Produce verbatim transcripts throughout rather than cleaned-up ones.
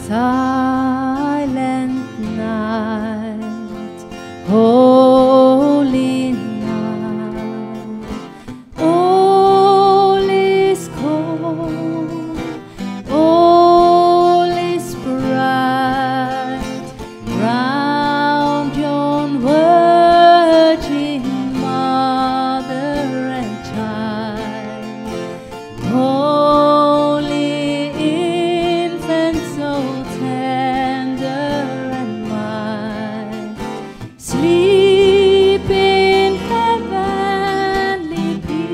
Silent night, holy night, all is calm, all is bright, round yon virgin mother and child, holy infant, so tender and mild, sleep in heavenly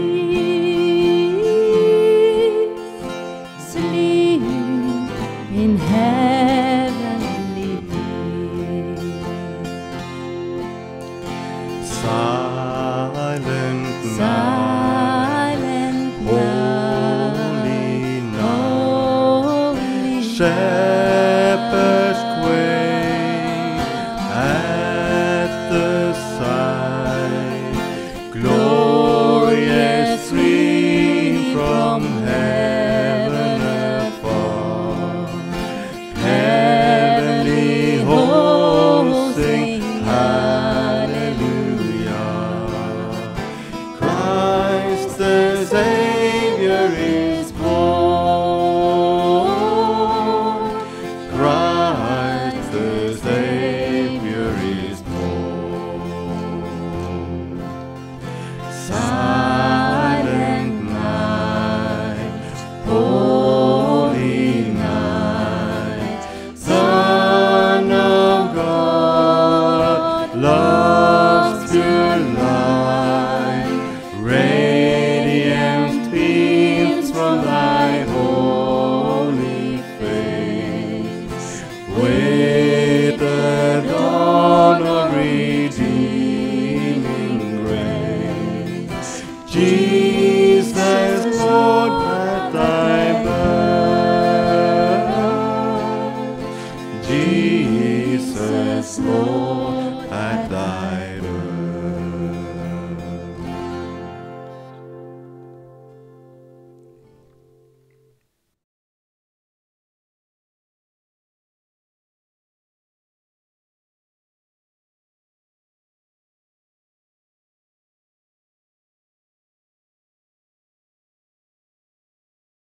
peace, sleep in heavenly peace. Silent night, Silent holy night, night, holy shepherds quake at the sight, glorious stream from heaven afar, heavenly hosts sing hallelujah. Christ the Savior is born. Christ the Savior is born. Silent night, holy night, Son of God, love's pure light, radiant beams from thy holy face, with the dawn of redeeming grace. Jesus, Lord, at thy birth, Jesus, Lord, at thy birth.